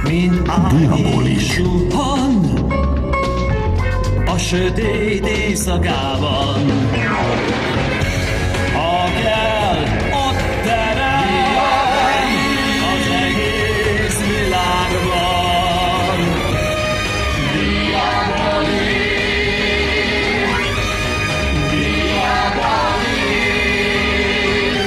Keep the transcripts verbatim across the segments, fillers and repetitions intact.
Diabolis. A sötét éjszakában, ha kell, ott terem az egész világban. Diabolik, diabolik.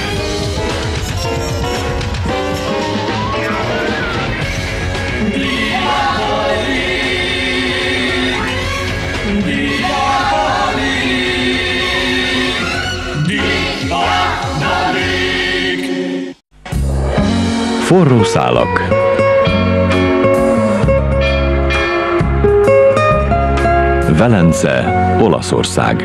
Forró szálak. Velence, Olaszország.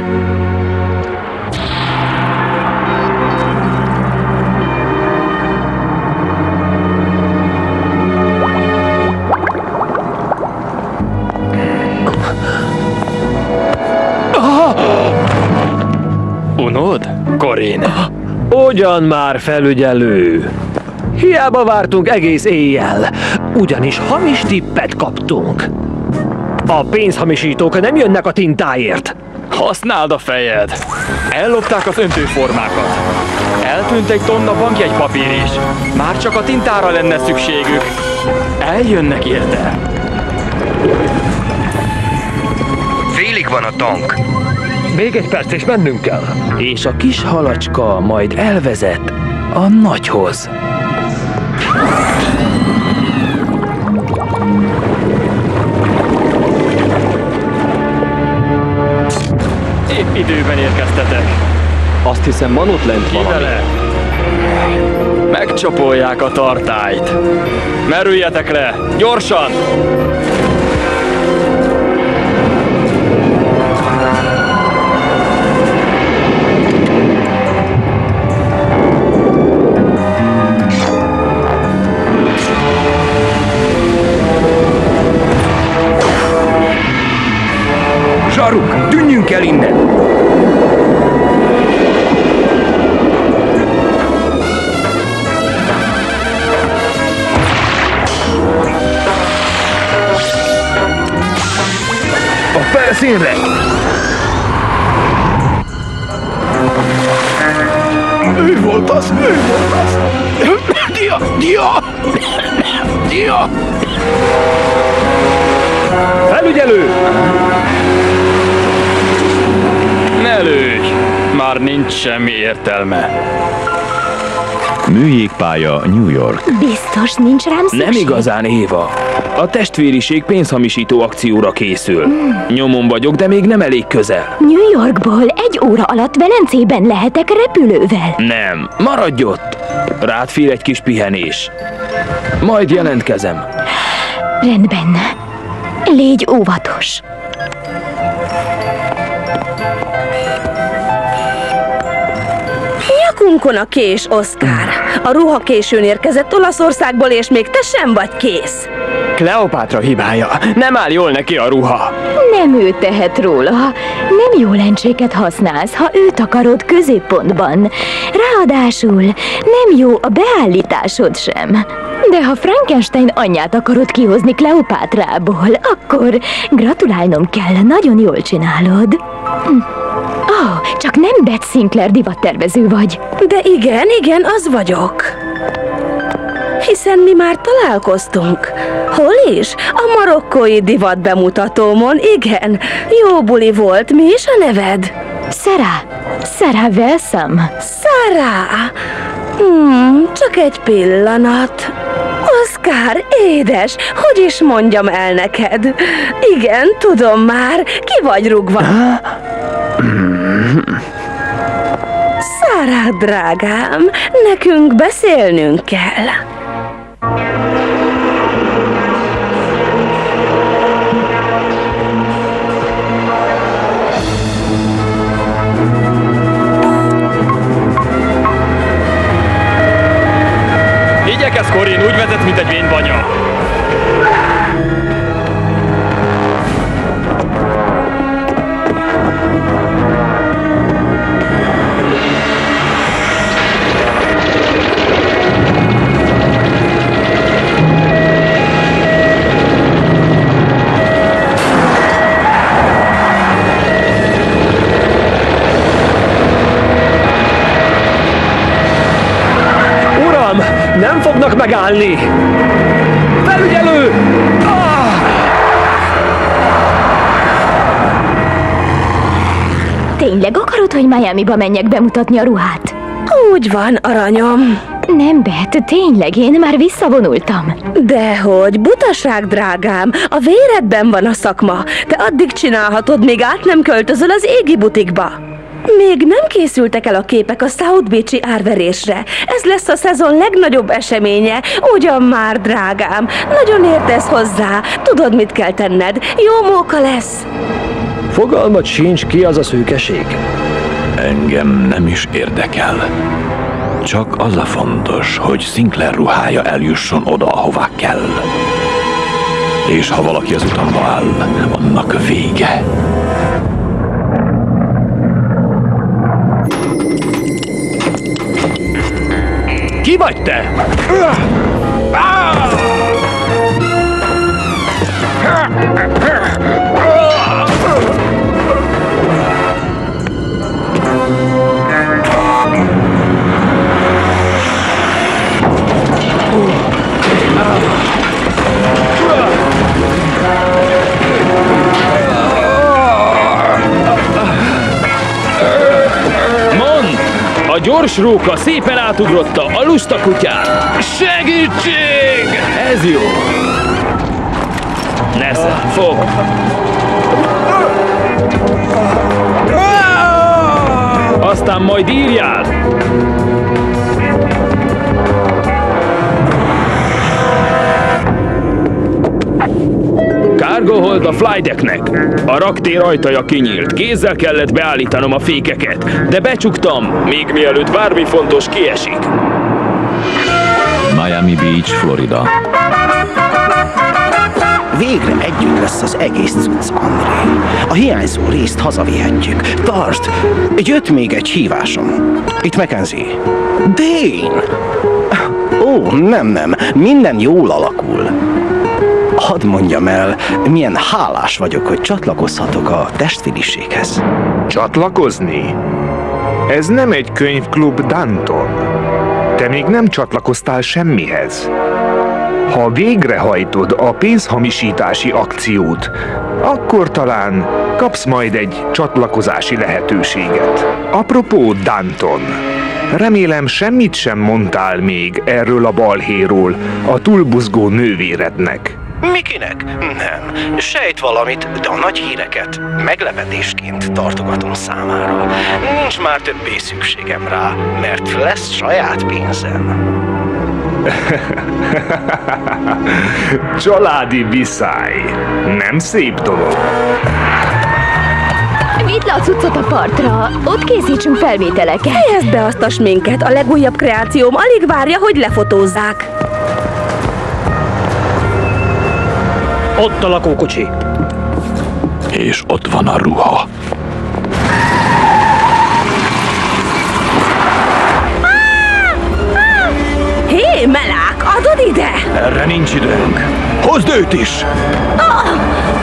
Unod, Corin? Ugyan már, felügyelő! Hiába vártunk egész éjjel, ugyanis hamis tippet kaptunk. A pénzhamisítók nem jönnek a tintáért. Használd a fejed! Ellopták az öntőformákat. Eltűnt egy tonna bankjegypapír is. Már csak a tintára lenne szükségük. Eljönnek érte. Félig van a tank. Még egy perc és mennünk kell. És a kis halacska majd elvezet a nagyhoz. Épp időben érkeztetek. Azt hiszem, van ott lent valami. Kivele? Megcsapolják a tartályt. Merüljetek le! Gyorsan! Zsaruk, tűnjünk el innen! A felszínre! Ő volt az, ő volt az! Dia, dia! Dia! Felügyelő! Ne lőj! Már nincs semmi értelme. Műjégpálya, New York. Biztos nincs rám szükség? Nem igazán, Éva. A testvériség pénzhamisító akcióra készül. Hmm. Nyomon vagyok, de még nem elég közel. New Yorkból egy óra alatt Velencében lehetek repülővel. Nem, maradj ott. Rád fér egy kis pihenés. Majd jelentkezem. Rendben. Légy óvatos. Nyakunkon a kés, Oscar. A ruha későn érkezett Olaszországból, és még te sem vagy kész. Kleopátra hibája. Nem áll jól neki a ruha. Nem ő tehet róla. Nem jó lencséket használsz, ha őt akarod középpontban. Ráadásul nem jó a beállításod sem. De ha Frankenstein anyját akarod kihozni Kleopátrából, akkor gratulálnom kell, nagyon jól csinálod. Hm. Oh, csak nem Beth Sinclair divattervező vagy. De igen, igen, az vagyok. Hiszen mi már találkoztunk. Hol is? A marokkói divat bemutatómon, igen. Jó buli volt, mi is a neved? Sarah. Sarah Welsam. Sarah. Hmm, csak egy pillanat. Oscar, édes, hogy is mondjam el neked? Igen, tudom már, ki vagy rugva. Sarah, drágám, nekünk beszélnünk kell. Igyekez, Corin, úgy vezet, mint egy vénbanya. fognak megállni! Felügyelő! Ah! Tényleg akarod, hogy Miamiba menjek bemutatni a ruhát? Úgy van, aranyom. Nem, Beth, tényleg, én már visszavonultam. Dehogy, butaság, drágám. A véredben van a szakma. Te addig csinálhatod, míg át nem költözöl az égi butikba. Még nem készültek el a képek a South Beach-i árverésre. Ez lesz a szezon legnagyobb eseménye. Ugyan már, drágám. Nagyon értesz hozzá. Tudod, mit kell tenned. Jó móka lesz. Fogalmat sincs, ki az a szűkeség. Engem nem is érdekel. Csak az a fontos, hogy Sinclair ruhája eljusson oda, ahová kell. És ha valaki az utamba áll, annak vége. Ki vagy te? A gyors róka szépen átugrotta a lusta kutyát. Segítség! Ez jó. Nesze, fog! Aztán majd írjál! Cargo hold a flydecknek. A raktér ajtaja kinyílt. Kézzel kellett beállítanom a fékeket, de becsuktam, még mielőtt bármi fontos kiesik. Miami Beach, Florida. Végre együtt lesz az egész cucc, André. A hiányzó részt hazavihetjük. Tartsd! Jött még egy hívásom. Itt Mackenzie. Dane! Ó, nem, nem. Minden jól alakul. Hadd mondjam el, milyen hálás vagyok, hogy csatlakozhatok a testvériséghez. Csatlakozni? Ez nem egy könyvklub, Danton. Te még nem csatlakoztál semmihez. Ha végrehajtod a pénzhamisítási akciót, akkor talán kapsz majd egy csatlakozási lehetőséget. Apropó, Danton, remélem semmit sem mondtál még erről a balhéról, a túlbuzgó nővérednek. Mikinek? Nem. Sejt valamit, de a nagy híreket meglepetésként tartogatom számára. Nincs már többé szükségem rá, mert lesz saját pénzem. Családi viszály. Nem szép dolog. Vidd le a cuccot a partra, ott készítsünk felvételeket. Helyezd be azt a sminket, a legújabb kreációm alig várja, hogy lefotózzák. Ott a lakókocsi. És ott van a ruha. Hé, Melák, adod ide? Erre nincs időnk. Hozd őt is! Oh!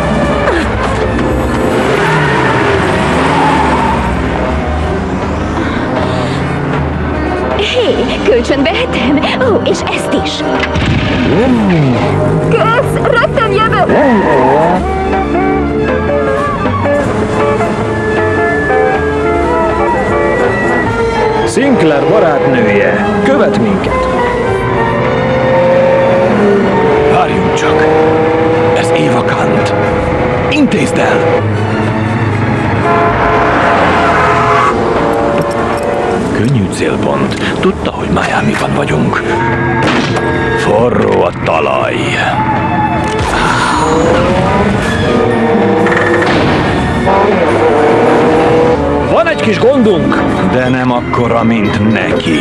Hé, kölcsönbe vehetem? Ó, és ezt is. Kész, rögtön jövök! Sinclair barátnője követ minket. Várjunk csak! Ez Eva Kant. Intézd el! Könnyű célpont. Tudta, hogy Miamiban vagyunk. Forró a talaj. Van egy kis gondunk. De nem akkora, mint neki.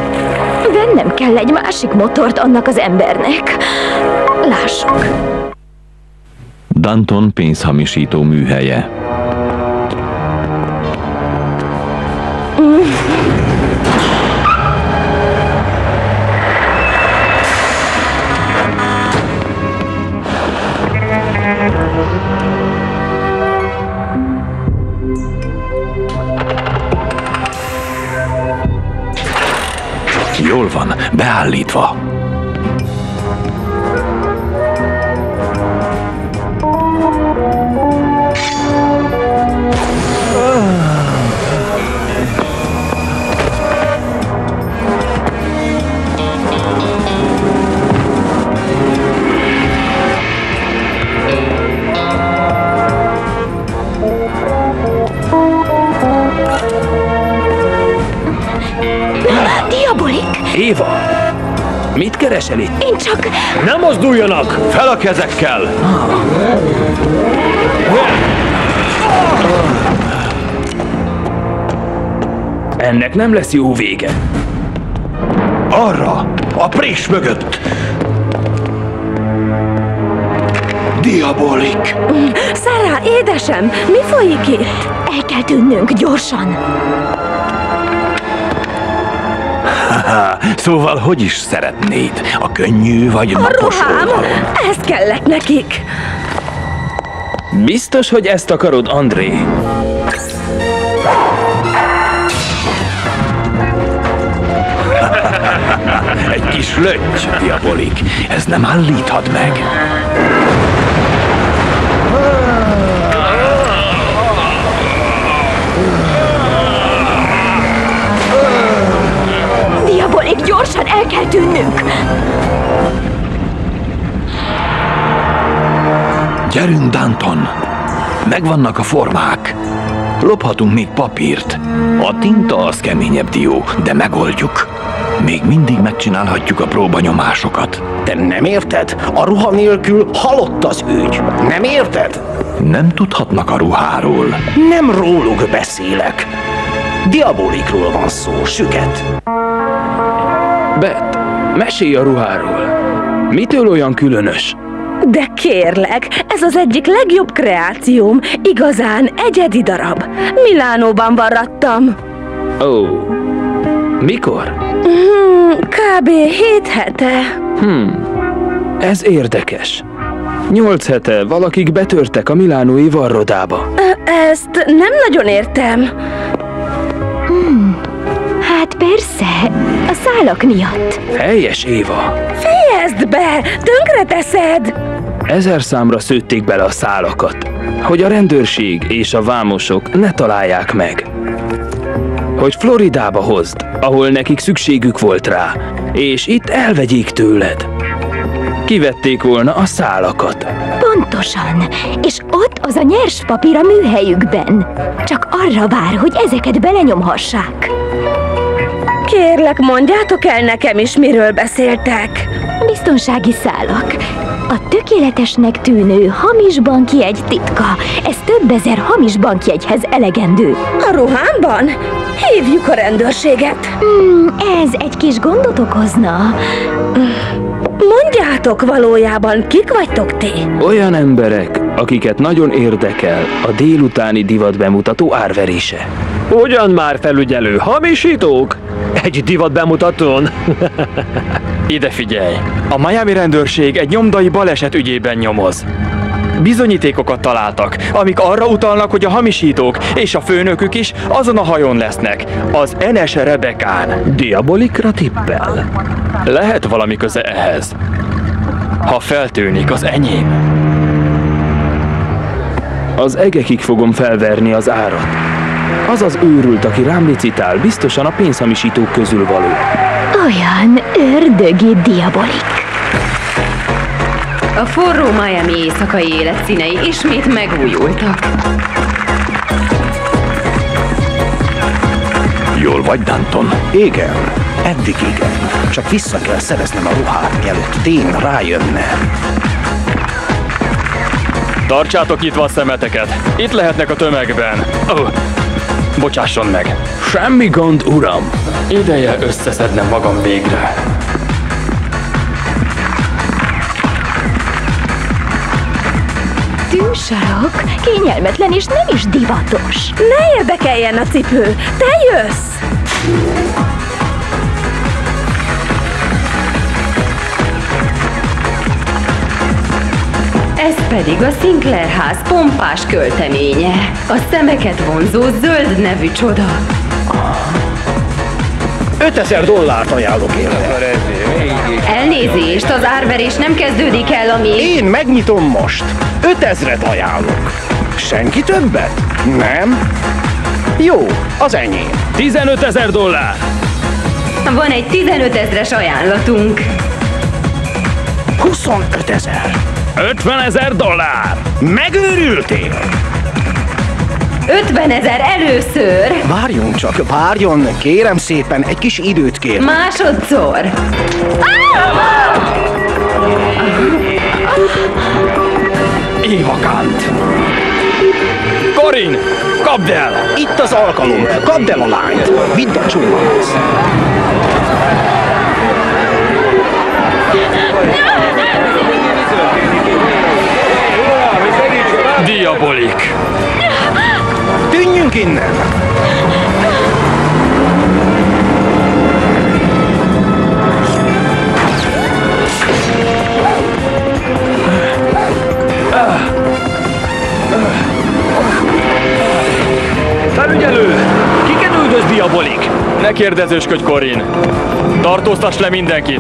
Vennem kell egy másik motort annak az embernek. Lássuk. Danton pénzhamisító műhelye. Jól van, beállítva. Éva! Mit keresel itt? Én csak... Nem mozduljanak! Fel a kezekkel! Ennek nem lesz jó vége. Arra! A prés mögött! Diabolik! Sarah, édesem, mi folyik itt? El kell tűnnünk gyorsan. Szóval hogy is szeretnéd? A könnyű vagy A napos ruhám! oldalon? Ez kellett nekik! Biztos, hogy ezt akarod, André? Egy kis löty, Diabolik. Ez nem állíthat meg. Diabolik, gyorsan el kell tűnnünk! Gyerünk, Danton! Megvannak a formák. Lophatunk még papírt. A tinta az keményebb dió, de megoldjuk. Még mindig megcsinálhatjuk a próbanyomásokat. Te nem érted? A ruha nélkül halott az ügy. Nem érted? Nem tudhatnak a ruháról. Nem róluk beszélek. Diabolikról van szó, süket. Beth, mesélj a ruháról. Mitől olyan különös? De kérlek, ez az egyik legjobb kreációm. Igazán egyedi darab. Milánóban varrattam. Ó, mikor? Hmm, kb. hét hete. Hmm, ez érdekes. Nyolc hete valakik betörtek a milánói varrodába. Ezt nem nagyon értem. Hmm, hát persze, a szálak miatt. Helyes, Éva. Fejezd be! Tönkreteszed! Ezer számra szőtték bele a szálakat, hogy a rendőrség és a vámosok ne találják meg. Hogy Floridába hozd, ahol nekik szükségük volt rá, és itt elvegyék tőled. Kivették volna a szálakat. Pontosan, és ott az a nyers papír a műhelyükben. Csak arra vár, hogy ezeket belenyomhassák. Kérlek, mondjátok el nekem is, miről beszéltek. Biztonsági szálak. A tökéletesnek tűnő hamis bankjegy titka. Ez több ezer hamis bankjegyhez elegendő. A ruhámban? Hívjuk a rendőrséget. Hmm, ez egy kis gondot okozna. Mondjátok valójában, kik vagytok ti? Olyan emberek, akiket nagyon érdekel a délutáni divatbemutató árverése. Ugyan már, felügyelő, hamisítók? Egy divat bemutatón? Ide figyelj! A Miami rendőrség egy nyomdai baleset ügyében nyomoz. Bizonyítékokat találtak, amik arra utalnak, hogy a hamisítók és a főnökük is azon a hajón lesznek, az Enes Rebekán. Diabolikra tippel. Lehet valami köze ehhez. Ha feltűnik, az enyém. Az egekig fogom felverni az árat. Az az őrült, aki rám licitál, biztosan a pénzhamisítók közül való. Olyan ördögi Diabolik. A forró Miami éjszakai életszínei ismét megújultak. Jól vagy, Danton? Igen, eddig igen. Csak vissza kell szereznem a ruhát, mielőtt Dean rájönne. Tartsátok nyitva a szemeteket. Itt lehetnek a tömegben. Oh, bocsásson meg. Semmi gond, uram. Ideje összeszednem magam végre. Tűz Túlsarok, kényelmetlen és nem is divatos. Ne érdekeljen a cipő, te jössz! Ez pedig a Sinclair ház pompás költeménye. A szemeket vonzó zöld nevű csoda. ötezer dollárt ajánlok érte. Elnézést, az árverés nem kezdődik el, amíg... Én megnyitom most. ötezret ajánlok. Senki többet? Nem? Jó, az enyém. tizenötezer dollár. Van egy tizenötezres ajánlatunk. huszonötezer. ötvenezer dollár. Megőrültél? ötvenezer először. Várjunk csak, várjon, kérem szépen, egy kis időt kér. Másodszor. Évakant. Corin, kapd el! Itt az alkalom, kapd el a lányt, vidd a csónakhoz. Diabolik. Tűnjünk innen! Felügyelő! Kiket üldöz Diabolik? Ne kérdezősködj, Corin. Tartóztass le mindenkit.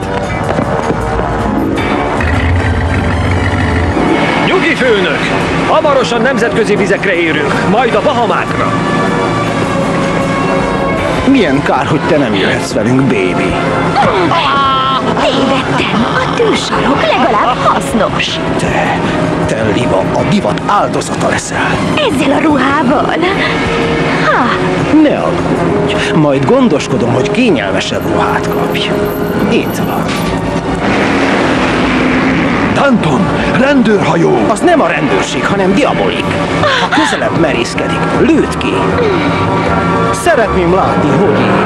Nyugi, főnök! Hamarosan nemzetközi vizekre érünk, majd a Bahamákra. Milyen kár, hogy te nem jöhetsz velünk, baby. Tévedtem, a tűsarok legalább hasznos. Te, te Liva, a divat áldozata leszel. Ezzel a ruhával? Ha, Ne aggódj, majd gondoskodom, hogy kényelmesebb ruhát kapj. Itt van. Danton, rendőrhajó! Az nem a rendőrség, hanem Diabolik. Ha közelebb merészkedik, lőd ki. Szeretném látni, hogy ég.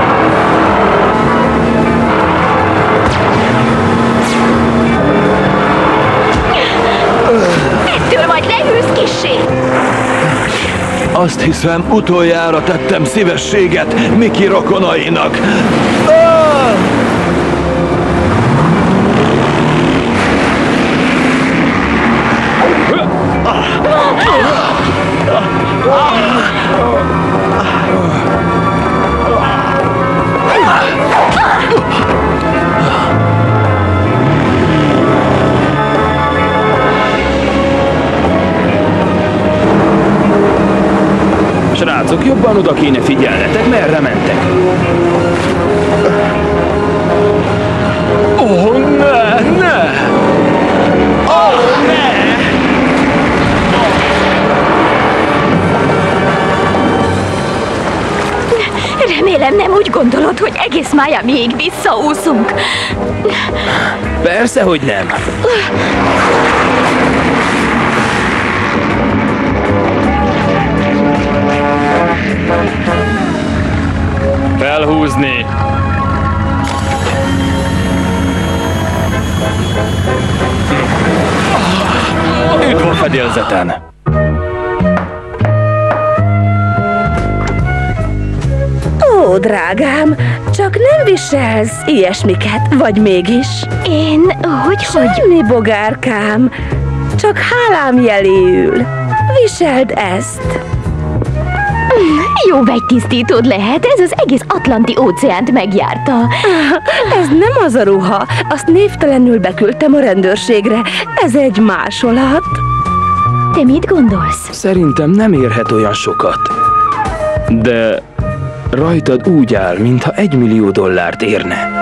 ettől majd lehűlsz kissé. Azt hiszem, utoljára tettem szívességet Miki rokonainak. Srácok, jobban oda kéne figyelnetek, merre mentek. Ó, oh, ne, ne! Ó, oh, ne! Remélem nem úgy gondolod, hogy egész Miamiig visszaúszunk. Persze, hogy nem. Felhúzni. Üdv a fedélzeten. Ó, drágám, csak nem viselsz ilyesmiket, vagy mégis? Én, hogy, hogy? Semmi, bogárkám, csak hálám jeléül. Viseld ezt. Jó vegytisztítód lehet, ez az egész Atlanti óceánt megjárta. Ez nem az a ruha, azt névtelenül beküldtem a rendőrségre. Ez egy másolat. Te mit gondolsz? Szerintem nem érhet olyan sokat. De rajtad úgy áll, mintha egymillió dollárt érne.